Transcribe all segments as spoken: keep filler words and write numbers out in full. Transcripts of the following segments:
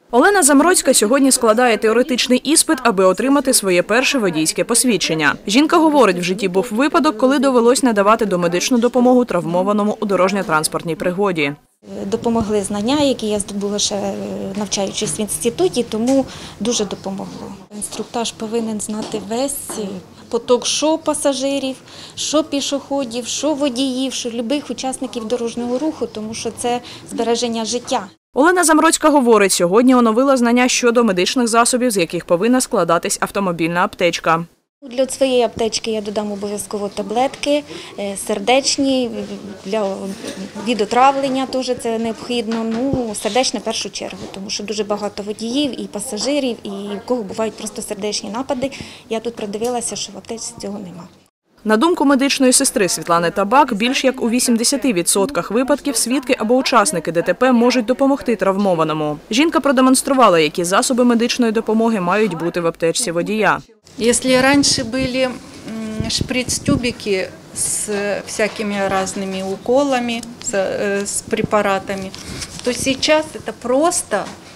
Олена Замроцька сьогодні складає теоретичний іспит, аби отримати своє перше водійське посвідчення. Жінка говорить, в житті був випадок, коли довелось надавати домедичну допомогу травмованому у дорожньо-транспортній пригоді. Допомогли знання, які я здобула ще навчаючись в інституті, тому дуже допомогло. Інструктаж повинен знати весь поток що пасажирів, що пішоходів, що водіїв, що любих учасників дорожнього руху, тому що це збереження життя. Олена Замроцька говорить, сьогодні оновила знання щодо медичних засобів, з яких повинна складатись автомобільна аптечка. Для своєї аптечки я додам обов'язково таблетки, сердечні, для відотравлення теж це необхідно, ну, сердечне в першу чергу, тому що дуже багато водіїв і пасажирів, і у кого бувають просто сердечні напади. Я тут придивилася, що в аптеці цього нема. На думку медичної сестри Світлани Табак, більш як у вісімдесяти відсотках випадків свідки або учасники ДТП можуть допомогти травмованому. Жінка продемонструвала, які засоби медичної допомоги мають бути в аптечці водія. Якщо раніше були шприц-тюбики з всякими різними уколами, з препаратами, то зараз це просто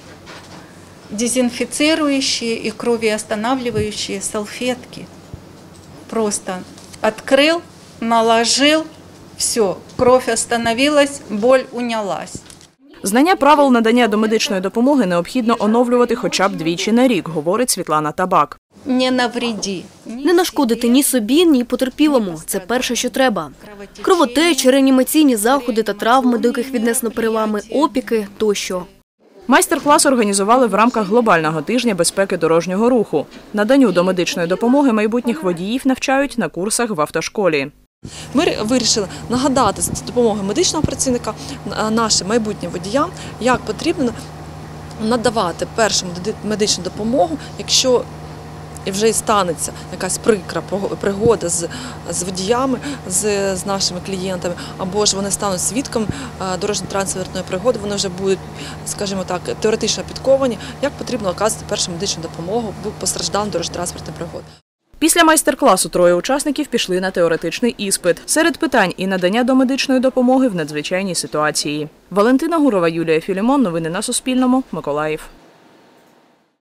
дезінфіцируючі і кровоостанавливаючі салфетки. Просто открыл, наложил, все, кровь остановилась, боль унялась. Знання правил надання домедичної допомоги необхідно оновлювати хоча б двічі на рік, говорить Світлана Табак. Не навреди. Не нашкодити ні собі, ні потерпілому. Це перше, що треба. Кровотечі, реанімаційні заходи та травми, до яких віднесено перелами, опіки тощо. Майстер-клас організували в рамках глобального тижня безпеки дорожнього руху. Наданню домедичної допомоги майбутніх водіїв навчають на курсах в автошколі. Ми вирішили нагадати з допомогою медичного працівника нашим майбутнім водіям, як потрібно надавати першу медичну допомогу, якщо і вже і станеться якась прикра пригода з, з водіями, з, з нашими клієнтами, або ж вони стануть свідком дорожньо-транспортної пригоди, вони вже будуть, скажімо так, теоретично підковані, як потрібно оказувати першу медичну допомогу постраждалим дорожньо-транспортної пригоди. Після майстер-класу троє учасників пішли на теоретичний іспит. Серед питань і надання домедичної допомоги в надзвичайній ситуації. Валентина Гурова, Юлія Філімон. Новини на Суспільному. Миколаїв.